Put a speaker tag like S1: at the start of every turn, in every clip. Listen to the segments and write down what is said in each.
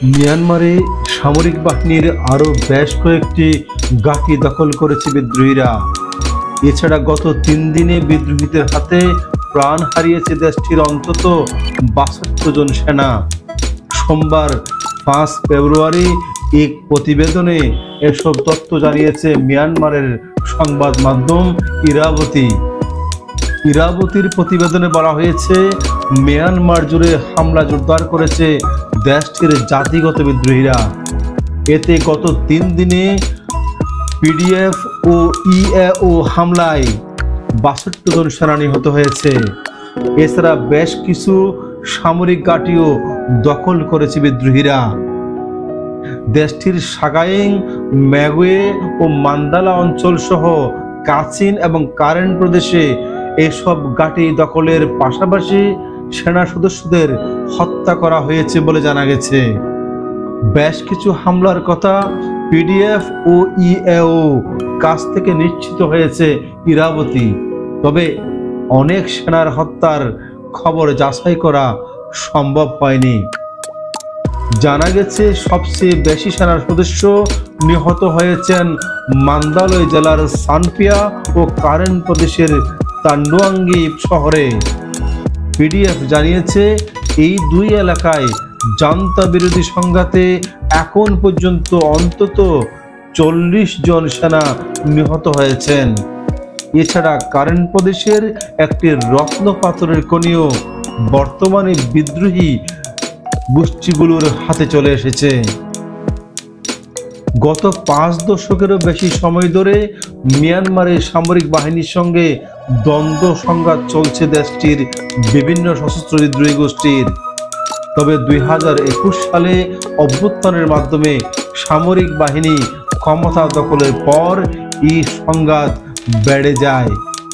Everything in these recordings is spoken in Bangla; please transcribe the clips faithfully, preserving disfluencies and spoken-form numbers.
S1: মিয়ানমারে সামরিক বাহিনীর আরও বেশ কয়েকটি ঘাঁটি দখল করেছে বিদ্রোহীরা। এছাড়া গত তিন দিনে বিদ্রোহীদের হাতে প্রাণ হারিয়েছে দেশটির অন্তত বাষট্টি জন সেনা। সোমবার পাঁচ ফেব্রুয়ারি এক প্রতিবেদনে এসব তথ্য জানিয়েছে মিয়ানমারের সংবাদ মাধ্যম ইরাবতী। ইরাবতীর প্রতিবেদনে বলা হয়েছে, মিয়ানমার জুড়ে হামলা জোরদার করেছে দেশটির জাতিগত বিদ্রোহীরা। এতে গত তিন দিনে পিডিএফ ও ইএও হামলায় বাষট্টি জন সেনা নিহত হয়েছে। এছাড়া বেশ কিছু সামরিক ঘাঁটিও দখল করেছে বিদ্রোহীরা। দেশটির সাগাইং, ম্যাগুয়ে ও মান্দালা অঞ্চল সহ কাচিন এবং কারেন প্রদেশে এসব ঘাঁটি দখলের পাশাপাশি সেনা সদস্যদের হত্যা করা হয়েছে বলে জানা গেছে। বেশ কিছু হামলার কথা পিডিএফ ও ইএও কাছ থেকে নিশ্চিত হয়েছে ইরাবতী। তবে অনেক সেনার হত্যার খবর যাচাই করা সম্ভব হয়নি। জানা গেছে সবচেয়ে বেশি সেনার সদস্য নিহত হয়েছেন মান্দালয় জেলার সানপিয়া ও কারেন প্রদেশের তান্ডুয়াঙ্গি শহরে। পিডিএফ জানিয়েছে, এই দুই এলাকায় জান্তা বিরোধী সংঘাতে এখন পর্যন্ত অন্তত চল্লিশ জন সেনা নিহত হয়েছেন। এছাড়া কারেন প্রদেশের একটি রত্ন পাথরের খনিও বর্তমানে বিদ্রোহী গোষ্ঠীগুলোর হাতে চলে এসেছে। গত পাঁচ দশকেরও বেশি সময় ধরে মিয়ানমারের সামরিক বাহিনীর সঙ্গে দ্বন্দ্ব সংঘাত চলছে দেশটির বিভিন্ন সশস্ত্র বিদ্রোহী গোষ্ঠীর। তবে দুই হাজার একুশ সালে অভ্যুত্থানের মাধ্যমে সামরিক বাহিনী ক্ষমতা দখলের পর এই সংঘাত বেড়ে যায়।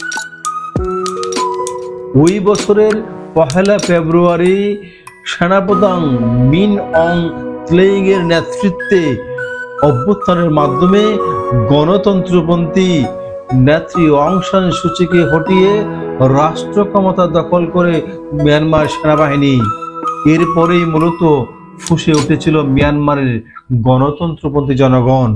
S1: ওই বছরের পহেলা ফেব্রুয়ারি সেনাপ্রধান মিন অং ত্লেইং এর নেতৃত্বে অভ্যুত্থানের মাধ্যমে গণতন্ত্রপন্থী নেত্রী অং সান সুচিকে হটিয়ে রাষ্ট্র ক্ষমতা দখল করে মিয়ানমার সেনাবাহিনী। এরপরেই মূলত ফুঁসে উঠেছিল মিয়ানমারের গণতন্ত্রপন্থী জনগণ।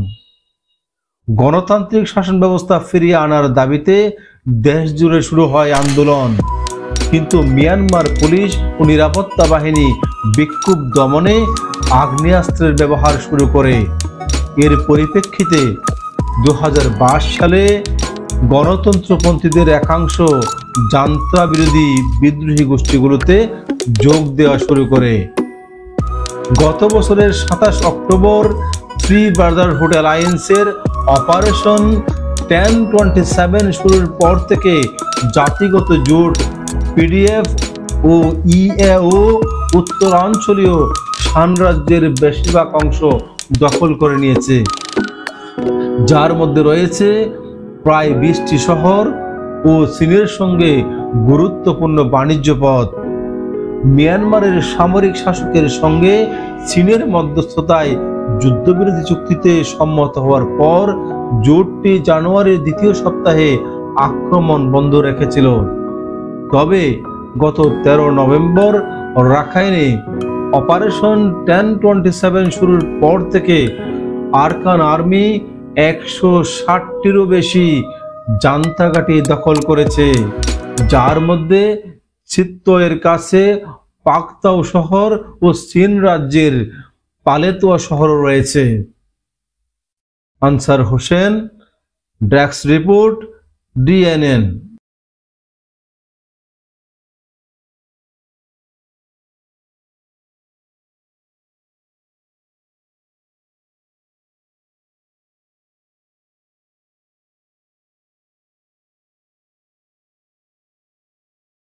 S1: গণতান্ত্রিক শাসন ব্যবস্থা ফিরিয়ে আনার দাবিতে দেশ জুড়ে শুরু হয় আন্দোলন। কিন্তু মিয়ানমার পুলিশ ও নিরাপত্তা বাহিনী বিক্ষোভ দমনে আগ্নেয়াস্ত্রের ব্যবহার শুরু করে। এর পরিপ্রেক্ষিতে দু হাজার বাইশ সালে গণতন্ত্রপন্থীদের একাংশ জান্তা বিরোধী বিদ্রোহী গোষ্ঠীগুলোতে যোগ দেওয়া শুরু করে। গত বছরের সাতাশ অক্টোবর থ্রি ব্রাদারহুড অ্যালায়েন্সের অপারেশন টেন টোয়েন্টি সেভেন শুরুর পর থেকে জাতিগত জোট পিডিএফ ও ইএও উত্তরাঞ্চলীয় শান রাজ্যের বেশিরভাগ অংশ দখল করে নিয়েছে, যার মধ্যে রয়েছে প্রায় বিশটি শহর ও চীনের সঙ্গে গুরুত্বপূর্ণ বাণিজ্য পথ। মিয়ানমারের সামরিক শাসকের সঙ্গে চীনের মধ্যস্থতায় যুদ্ধবিরতি চুক্তিতে সম্মত হওয়ার পর জোটটি জানুয়ারির দ্বিতীয় সপ্তাহে আক্রমণ বন্ধ রেখেছিল। তবে গত তেরো নভেম্বর রাখাইনে অপারেশন টেন টোয়েন্টি সেভেন শুরুর পর থেকে আরকান আর্মি একশো ষাটটিরও বেশি জান্তা ঘাঁটি দখল করেছে, যার মধ্যে চিত্তয়ের কাছে পাকতাও শহর ও চীন রাজ্যের পালেতোয়া শহরও রয়েছে। Ansar Hossain, desk report, DNN.